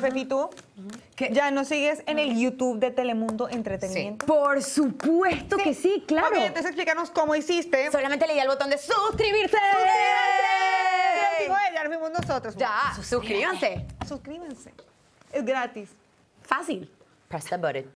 Fefi, ¿tú? ¿Ya nos sigues en el YouTube de Telemundo Entretenimiento? Por supuesto que sí, claro. Ok, entonces explícanos cómo hiciste. Solamente le di al botón de suscribirse. Lo dijo ella, fuimos nosotros. Ya, suscríbanse. Suscríbanse. Es gratis. Fácil. Press the button.